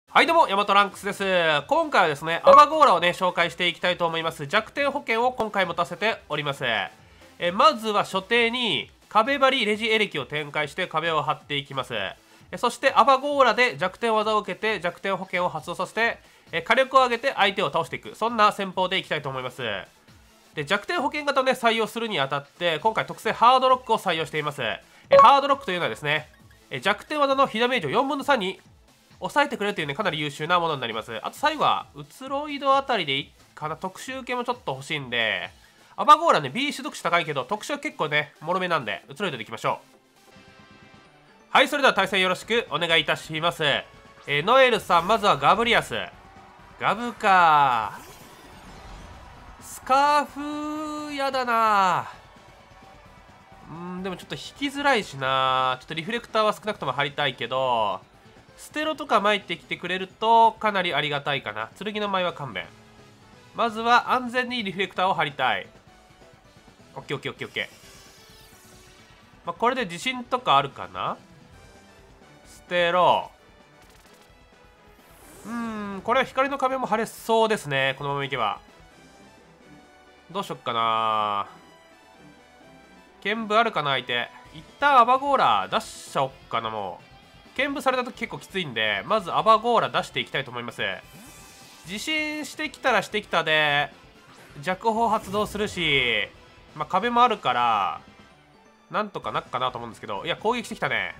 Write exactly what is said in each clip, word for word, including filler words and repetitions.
はいどうも、ヤマトランクスです。今回はですね、アバゴーラをね、紹介していきたいと思います。弱点保険を今回持たせております。えまずは所定に壁張りレジエレキを展開して壁を張っていきます。えそしてアバゴーラで弱点技を受けて弱点保険を発動させて、え火力を上げて相手を倒していく。そんな戦法でいきたいと思います。で弱点保険型をね、採用するにあたって、今回特製ハードロックを採用しています。えハードロックというのはですね、え弱点技の被ダメージをよんぶんのさんに抑えてくれるというね、かなり優秀なものになります。あと最後は移ろいどあたりでいいかな。特殊系もちょっと欲しいんで、アバゴーラね B 種族値高いけど特殊は結構ねもろめなんで、移ろいどでいきましょう。はい、それでは対戦よろしくお願いいたします。えー、ノエルさん、まずはガブリアス。ガブかスカーフやだな。うんでもちょっと引きづらいしな。ちょっとリフレクターは少なくとも貼りたいけど、ステロとか撒いてきてくれるとかなりありがたいかな。剣の舞は勘弁。まずは安全にリフレクターを貼りたい。オッケーオッケーオッケーオッケー。まあ、これで自信とかあるかな。ステロうーんこれは光の壁も貼れそうですね、このままいけば。どうしよっかな。剣舞あるかな相手。一旦アバゴーラ出しちゃおっかな。もう剣舞された時結構きついんで、まずアバゴーラ出していきたいと思います。自信してきたらしてきたで弱砲発動するし、まあ、壁もあるからなんとかなっかなと思うんですけど、いや攻撃してきたね。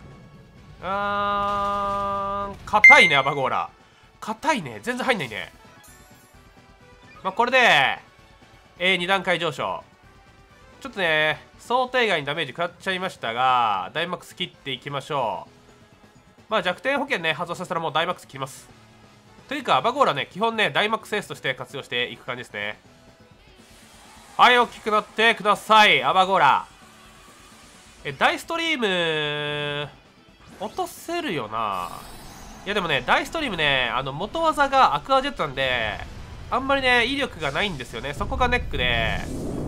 あー硬いね。アバゴーラ硬いね。全然入んないね。まあこれで、えー、に段階上昇。ちょっとね想定外にダメージ食らっちゃいましたが、ダイマックス切っていきましょう。まあ弱点保険ね発動させたらもうダイマックス切ります。というかアバゴーラね基本ねダイマックスエースとして活用していく感じですね。はい、大きくなってください。アバゴーラえダイストリーム落とせるよな。いやでもねダイストリームね、あの元技がアクアジェットなんであんまりね威力がないんですよね。そこがネックで、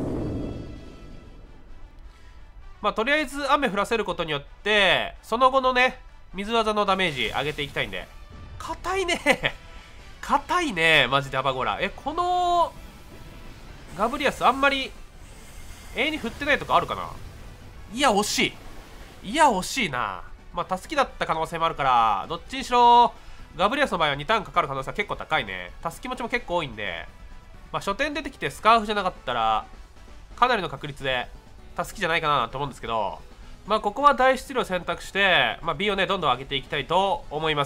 まあとりあえず雨降らせることによってその後のね水技のダメージ上げていきたいんで。硬いね硬いねマジでアバゴーラ。えこのガブリアスあんまり永遠に振ってないとかあるかな。いや惜しい。いや惜しいな。まあたすきだった可能性もあるから、どっちにしろガブリアスの場合はにターンかかる可能性は結構高いね。たすき持ちも結構多いんで、まあ初手出てきてスカーフじゃなかったらかなりの確率でたすきじゃないかなと思うんですけど、まあここは大出力を選択して、まあ、B をねどんどん上げていきたいと思います。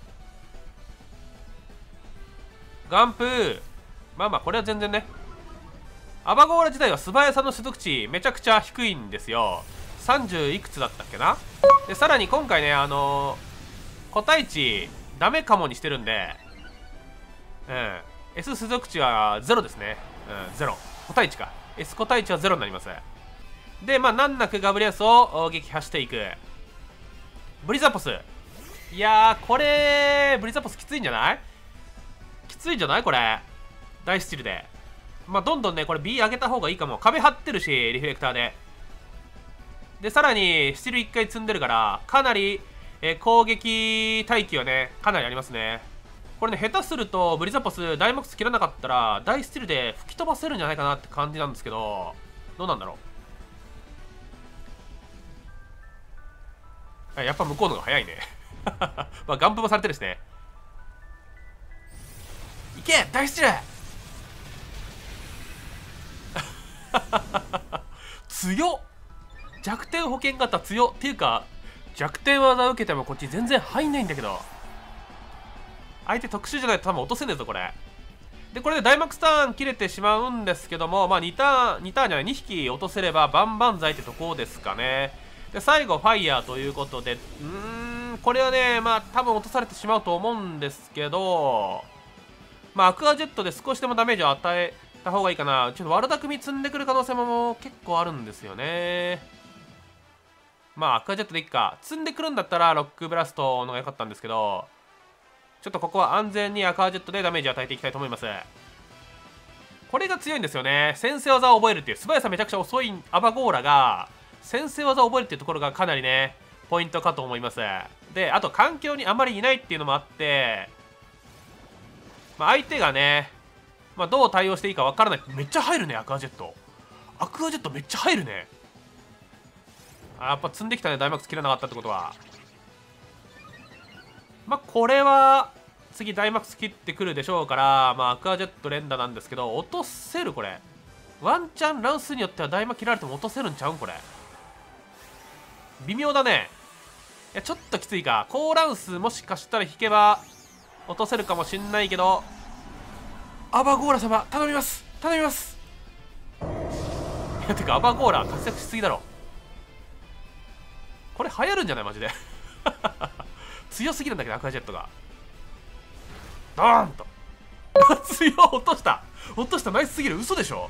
ガンプまあまあこれは全然ね、アバゴーラ自体は素早さの所属値めちゃくちゃ低いんですよ。さんじゅういくつだったっけな。でさらに今回ねあのー、個体値ダメかもにしてるんで、うん S 所属値はゼロですね。うんゼロ個体値か S 個体値はゼロになります。でまあ難なくガブリアスを撃破していく。ブリザポス、いやーこれブリザポスきついんじゃない。きついんじゃないこれ大スチルで。まあどんどんねこれ B 上げた方がいいかも。壁張ってるしリフレクターで。でさらにスチルいっかい積んでるからかなり、えー、攻撃待機はねかなりありますね。これね下手するとブリザポスダイマックス切らなかったら大スチルで吹き飛ばせるんじゃないかなって感じなんですけど、どうなんだろう。やっぱ向こうの方が早いねまあガンプもされてるしね。いけ大スチル強っ。弱点保険型強っ。っていうか弱点技受けてもこっち全然入んないんだけど、相手特殊じゃないと多分落とせねえぞこれで。これでダイマックスターン切れてしまうんですけども、まあにターンにターンじゃないにひき落とせれば万々歳ってとこですかね。で最後ファイヤーということで、うーんこれはねまあ多分落とされてしまうと思うんですけど、まあアクアジェットで少しでもダメージを与えた方がいいかな。ちょっと悪巧み積んでくる可能性も結構あるんですよね。まあアクアジェットでいっか。積んでくるんだったらロックブラストのが良かったんですけど、ちょっとここは安全にアクアジェットでダメージを与えていきたいと思います。これが強いんですよね。先制技を覚えるっていう、素早さめちゃくちゃ遅いアバゴーラが先制技を覚えるっていうところがかなりねポイントかと思います。であと環境にあまりいないっていうのもあって、 まあ、相手がね、まあ、どう対応していいか分からない。めっちゃ入るね、アクアジェット。アクアジェットめっちゃ入るね。あ、やっぱ積んできたね、ダイマックス切らなかったってことは。まあこれは次ダイマックス切ってくるでしょうから、まあアクアジェット連打なんですけど、落とせるこれ。ワンチャンランスによってはダイマ切られても落とせるんちゃうんこれ。微妙だね。いやちょっときついか。高ランスもしかしたら引けば落とせるかもしんないけど、アバゴーラ様頼みます頼みます。いやてかアバゴーラ活躍しすぎだろ。これ流行るんじゃないマジで。強すぎるんだけどアクアジェットがドーンと。強っ、落とした落とした、ナイスすぎる。嘘でしょ。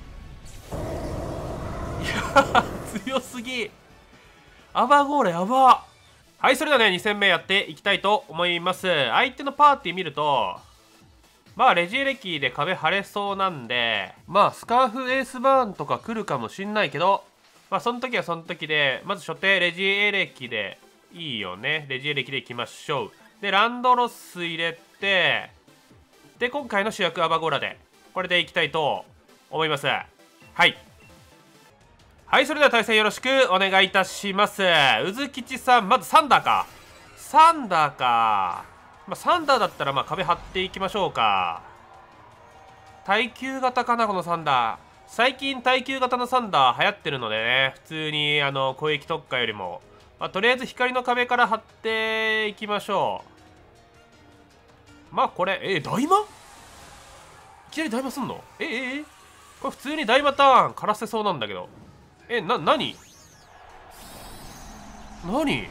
いや強すぎ。アバゴーラやば。はい、それではねに戦目やっていきたいと思います。相手のパーティー見ると、まあレジエレキで壁張れそうなんで、まあスカーフエースバーンとか来るかもしんないけど、まあその時はその時で、まず初手レジエレキでいいよね。レジエレキでいきましょう。でランドロス入れて、で今回の主役アバゴーラでこれでいきたいと思います。はいはい、それでは対戦よろしくお願いいたします。うずきちさん、まずサンダーか。サンダーか。まあ、サンダーだったらまあ壁張っていきましょうか。耐久型かな、このサンダー。最近耐久型のサンダー流行ってるのでね、普通にあの攻撃特化よりも、まあ、とりあえず光の壁から張っていきましょう。まあこれ、え大魔いきなり大魔すんの。えええこれ普通に大魔ターン枯らせそうなんだけど。え、な、なになに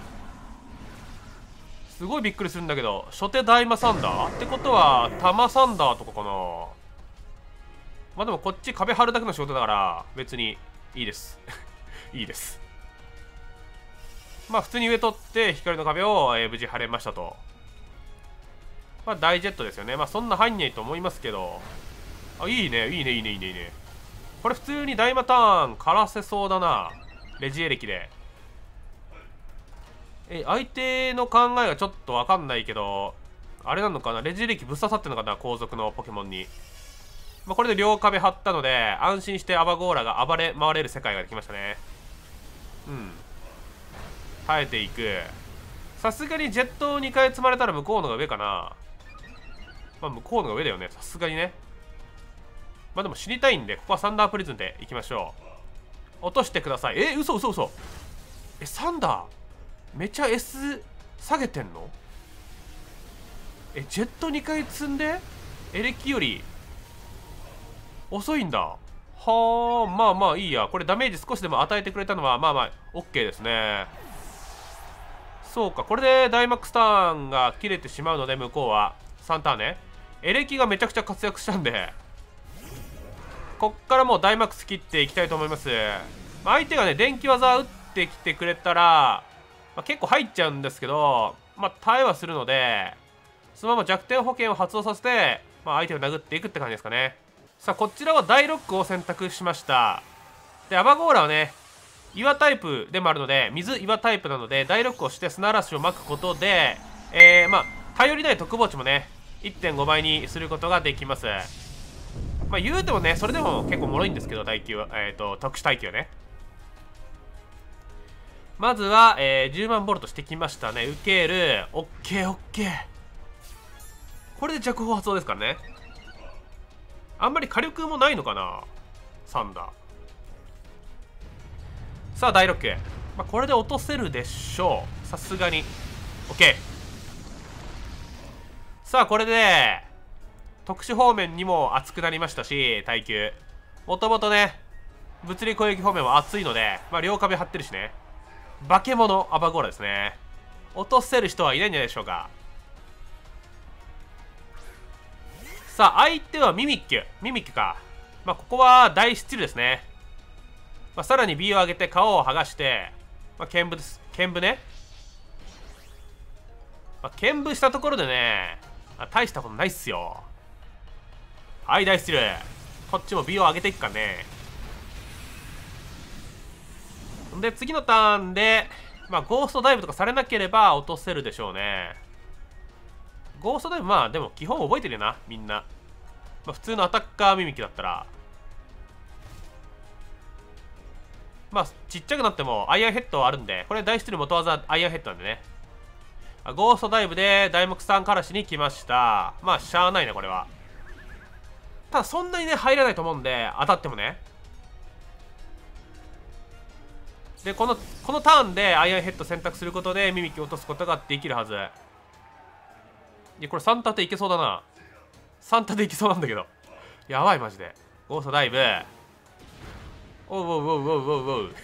すごいびっくりするんだけど、初手大魔サンダーってことは玉サンダーとかかな。まあでもこっち壁張るだけの仕事だから別にいいですいいです。まあ普通に上取って光の壁を、えー、無事張れましたと。まあ大ジェットですよね。まあそんな入んないと思いますけど、あ、いいねいいねいいねいいねいいね。これ普通に大魔ターン枯らせそうだな、レジエレキで。え、相手の考えがちょっと分かんないけど、あれなのかな、レジエレキぶっ刺さってるのかな、後続のポケモンに。まあ、これで両壁張ったので、安心してアバゴーラが暴れ回れる世界ができましたね。うん。耐えていく。さすがにジェットをにかい積まれたら向こうのが上かな。まあ向こうのが上だよね、さすがにね。まあでも死にたいんで、ここはサンダープリズンでいきましょう。落としてください。え、嘘嘘嘘。え、サンダーめちゃ S 下げてんの。え、ジェットにかい積んでエレキより遅いんだ。はあ、まあまあいいや。これダメージ少しでも与えてくれたのはまあまあ OK ですね。そうか、これでダイマックスターンが切れてしまうので、向こうはさんターンね。エレキがめちゃくちゃ活躍したんで、こっからもうダイマックス切っていきたいと思います。まあ、相手がね電気技打ってきてくれたら、まあ、結構入っちゃうんですけど、まあ、耐えはするので、そのまま弱点保険を発動させて、まあ、相手を殴っていくって感じですかね。さあこちらは大ロックを選択しました。でアバゴーラはね岩タイプでもあるので、水岩タイプなので大ロックをして砂嵐をまくことで、えー、まあ頼りない特防値もね いってんご 倍にすることができます。まあ言うてもねそれでも結構脆いんですけど、耐久はえっ、ー、と特殊耐久はね。まずは、えー、じゅうまんボルトしてきましたね。受ける。オッケーオッケー。これで弱砲発動ですからね。あんまり火力もないのかなサンダー。さあ大ロック、まあ、これで落とせるでしょう、さすがに。 OK。 さあこれで特殊方面にも熱くなりましたし、耐久もともとね物理攻撃方面は熱いので、まあ、両壁張ってるしね。化け物アバゴーラですね。落とせる人はいないんじゃないでしょうか。さあ相手はミミッキュミミッキュか。まあここは大スチルですね。まあ、さらに B を上げて皮を剥がして、まあ、剣舞です。剣舞ね。まあ、剣舞したところでね、あ、大したことないっすよ。はい、大スチル。こっちも B を上げていくかね。で、次のターンで、まあ、ゴーストダイブとかされなければ落とせるでしょうね。 ゴーストダイブ、まあでも基本覚えてるよなみんな。まあ、普通のアタッカーミミキだったらまあちっちゃくなってもアイアンヘッドはあるんで、これ大出力元技アイアンヘッドなんでね。ゴーストダイブで大木さんからしに来ました。まあしゃあないねこれは。ただそんなにね入らないと思うんで、当たってもね。でこのこのターンでアイアンヘッド選択することでミミキを落とすことができるはず。いやこれさん立ていけそうだな。さん立ていけそうなんだけど、やばいマジで。ゴーストダイブ、おうおうおうおうおうおう効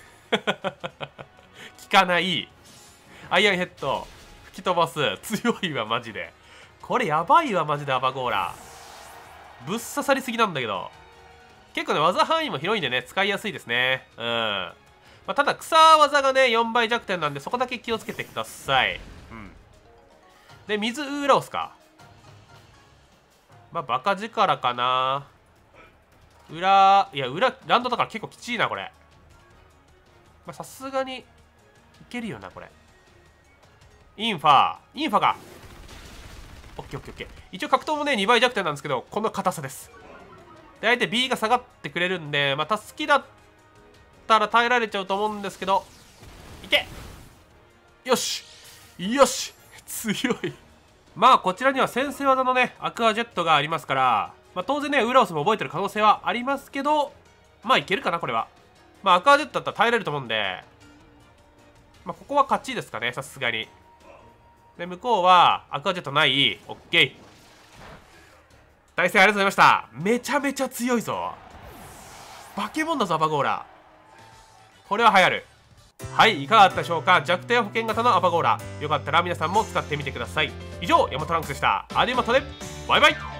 かない。アイアンヘッド吹き飛ばす。強いわマジで。これやばいわマジで。アバゴーラぶっ刺さりすぎなんだけど、結構ね技範囲も広いんでね使いやすいですね。うん、まあ、ただ草技がねよんばい弱点なんで、そこだけ気をつけてください。うん、で水ウーラオスか。まあバカ力かな。裏いや裏ランドだから結構きちいなこれ。まあさすがにいけるよなこれ。インファインファがオッケーオッケーオッケー。一応格闘もねにばい弱点なんですけど、この硬さです。で相手 B が下がってくれるんで、まあ助けだったら耐えられちゃうと思うんですけど、いけよしよし強い。まあこちらには先制技のねアクアジェットがありますから、まあ、当然ねウラオスも覚えてる可能性はありますけど、まあいけるかなこれは。まあアクアジェットだったら耐えれると思うんで、まあここは勝ちですかねさすがに。で向こうはアクアジェットない。オッケー、対戦ありがとうございました。めちゃめちゃ強いぞ。バケモンだぞアバゴーラ。これは流行る。はい、いかがだったでしょうか。弱点保険型のアバゴーラ、よかったら皆さんも使ってみてください。以上ヤマトランクスでした。アディマトでバイバイ。